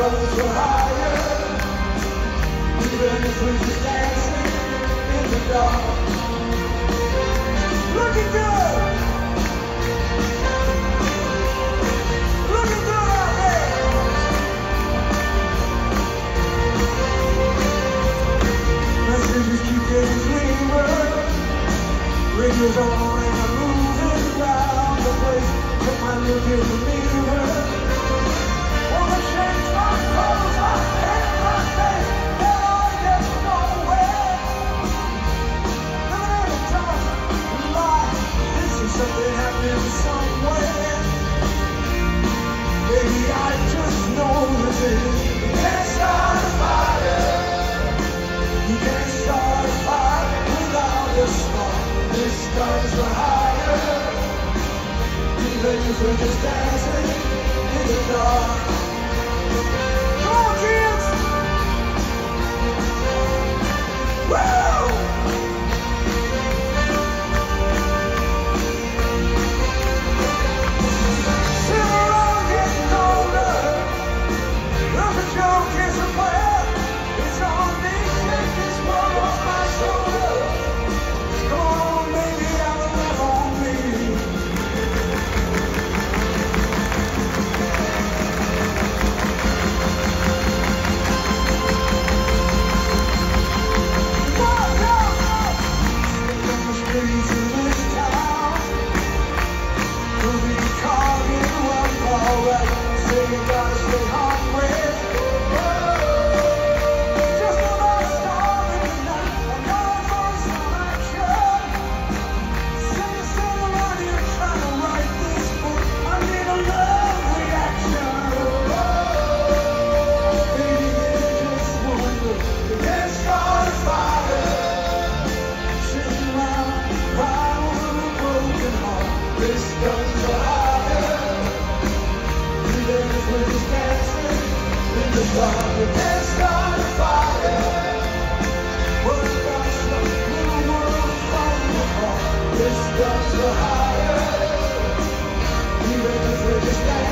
guns are higher, even if we're just dancing in the dark. Looking good! Looking good out there! Messages keep getting clearer. Radio's on and I'm moving around the place. Put my look in the mirror. Wanna change my clothes, my hair, my face, but I get nowhere. Living in a dark life. This is something happening somewhere. Baby, I just know this is. You can't start a fire. You can't start a fire without a spark. This guns are higher. Even if we're just dancing in the dark. Come on, kids! Woo! Sit around getting older. If a joke is a prayer, it's on me. Take this world off my shoulder. Come on, baby, have a love on me. Let's start a fire. Work on some new world from the heart. This guns are higher. Even if we're just